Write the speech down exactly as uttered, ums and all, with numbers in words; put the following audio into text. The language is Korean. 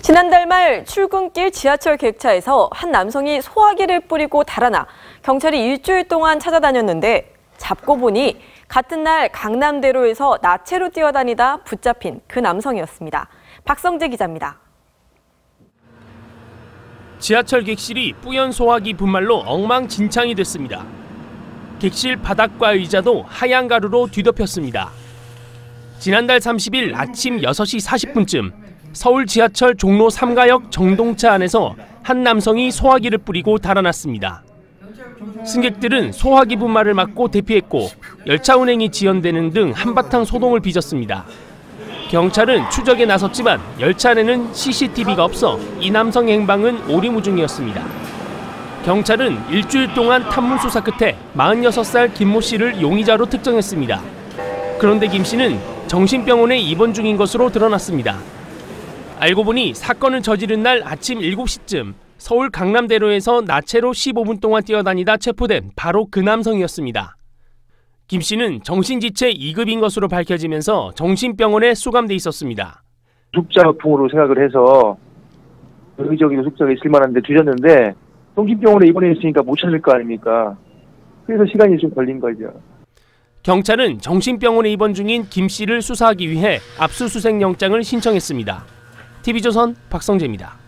지난달 말 출근길 지하철 객차에서 한 남성이 소화기를 뿌리고 달아나 경찰이 일주일 동안 찾아다녔는데 잡고 보니 같은 날 강남대로에서 나체로 뛰어다니다 붙잡힌 그 남성이었습니다. 박성재 기자입니다. 지하철 객실이 뿌연 소화기 분말로 엉망진창이 됐습니다. 객실 바닥과 의자도 하얀 가루로 뒤덮였습니다. 지난달 삼십일 아침 여섯 시 사십 분쯤 서울 지하철 종로 삼가역 정동차 안에서 한 남성이 소화기를 뿌리고 달아났습니다. 승객들은 소화기 분말을 맞고 대피했고 열차 운행이 지연되는 등 한바탕 소동을 빚었습니다. 경찰은 추적에 나섰지만 열차 안에는 씨씨티비가 없어 이 남성의 행방은 오리무중이었습니다. 경찰은 일주일 동안 탐문 수사 끝에 마흔여섯 살 김모 씨를 용의자로 특정했습니다. 그런데 김 씨는 정신병원에 입원 중인 것으로 드러났습니다. 알고 보니 사건을 저지른 날 아침 일곱 시쯤 서울 강남대로에서 나체로 십오 분 동안 뛰어다니다 체포된 바로 그 남성이었습니다. 김 씨는 정신지체 이 급인 것으로 밝혀지면서 정신병원에 수감돼 있었습니다. 숙자풍으로 생각을 해서 의적이고 숙자가 있을 만한데 두셨는데 정신병원에 입원해 있으니까 못 찾을 거 아닙니까? 그래서 시간이 좀 걸린 거죠. 경찰은 정신병원에 입원 중인 김 씨를 수사하기 위해 압수수색 영장을 신청했습니다. 티비조선 박성재입니다.